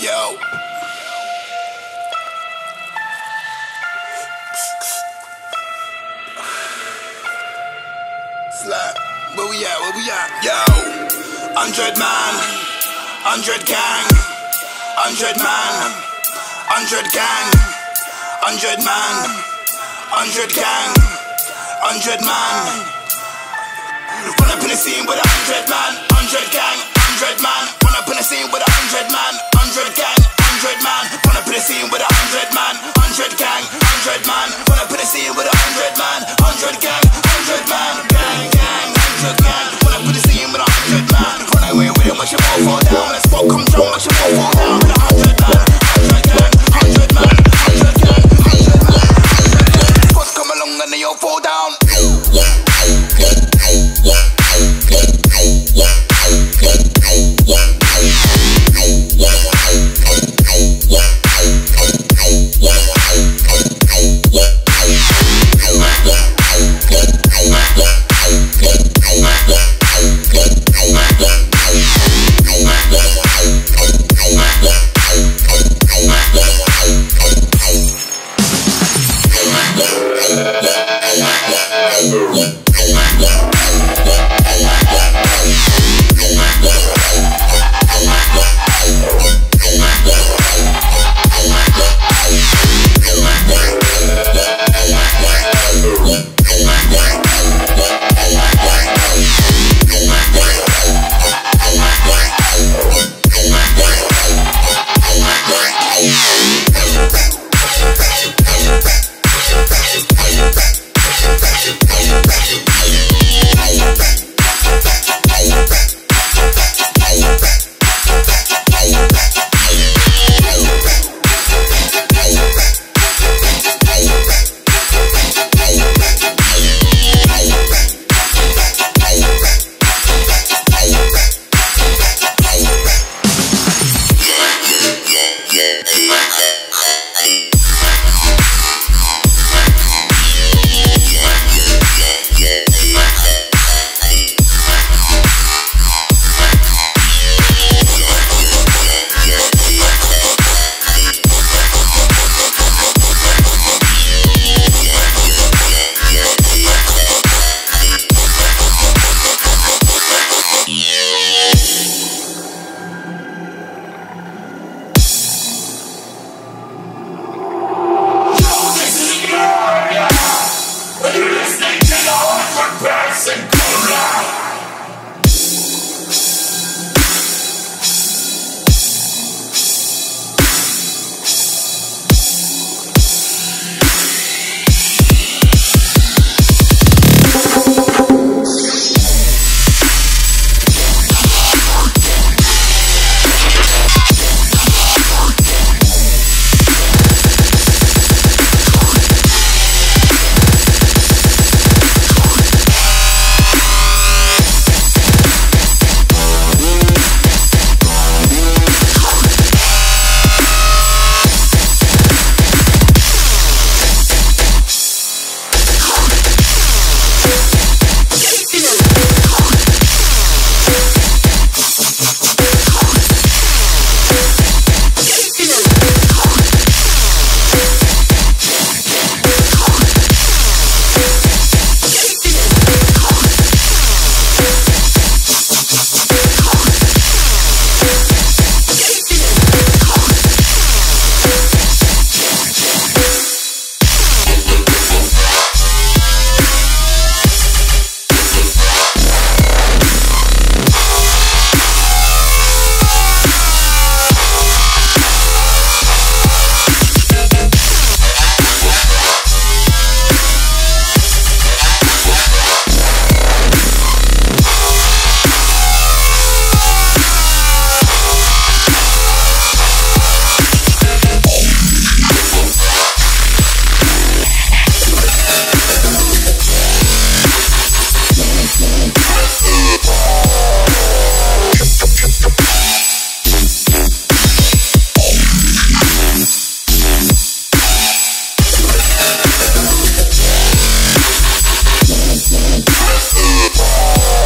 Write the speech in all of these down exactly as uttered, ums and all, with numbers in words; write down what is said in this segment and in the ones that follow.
Yo. Slap. Where we at? Where we at? Yo. Hundred man. Hundred gang. Hundred man. Hundred gang. Hundred man. Hundred gang. Hundred man. Run up in the scene with a hundred man. Hundred gang. Hundred man. Run up in the scene with a hundred man. Hundred gang. Hundred man. Run up in the scene with a hundred man. Hundred gang. Hundred man. Run up in the scene with a hundred man. Hundred gang. Hundred man. Gang. Gang. Hundred gang. Run up in the scene with a hundred man. Run away with it, watch your wall fall down. Let's fuck, come down, watch your wall fall down. With a hundred man. Hundred gang. Hundred man. Hundred gang. Hundred man. Hundred gang. Squad come along and they all fall down.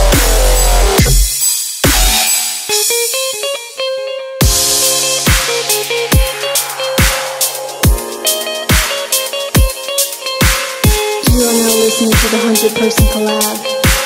We'll be right back. You are now listening to the one hundred person collab.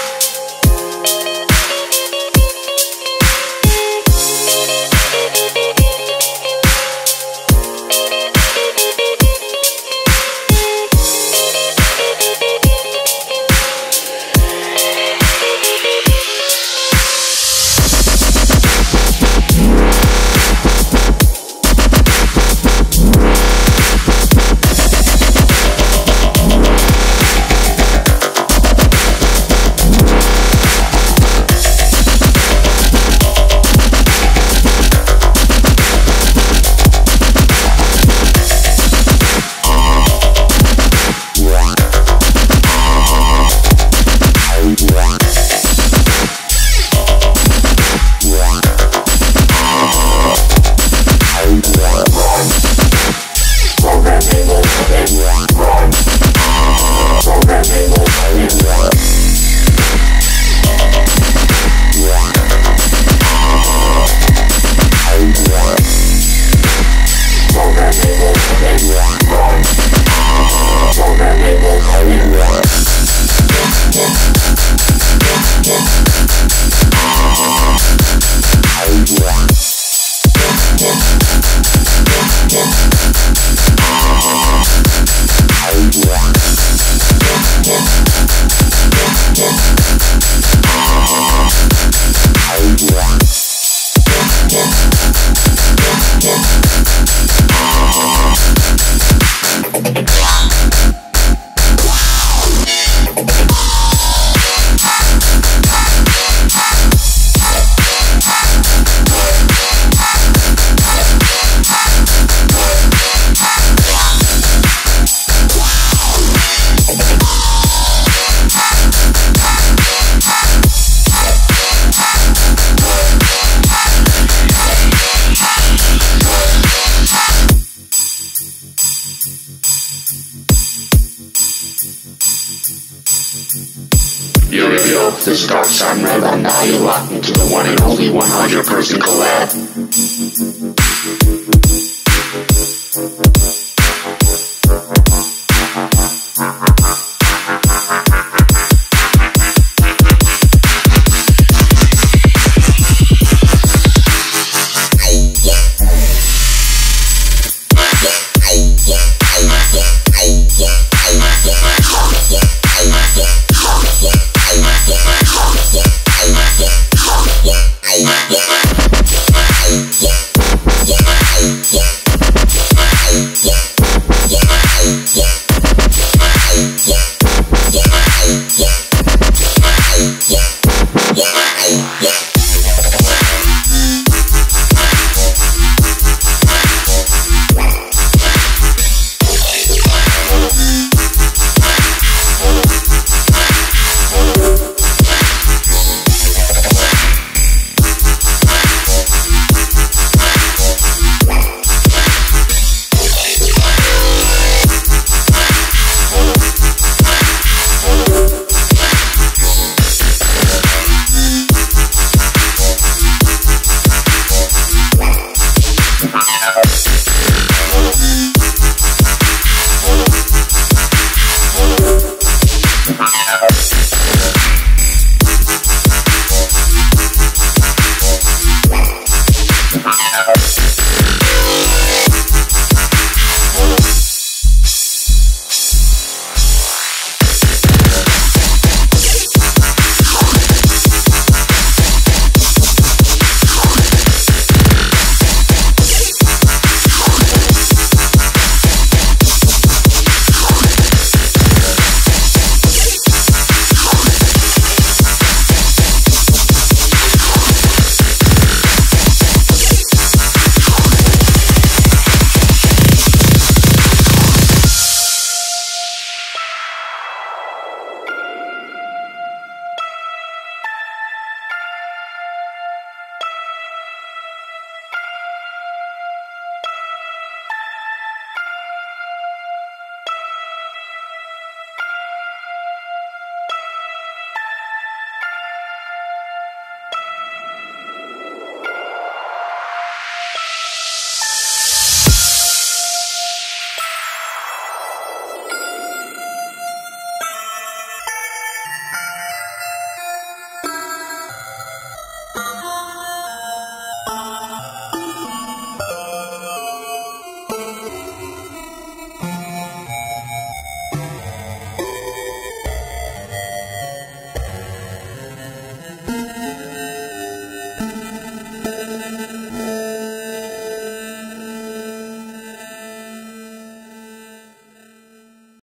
Here we go, this is Dark Side Red, and now you're locked into the one and only one hundred person collab.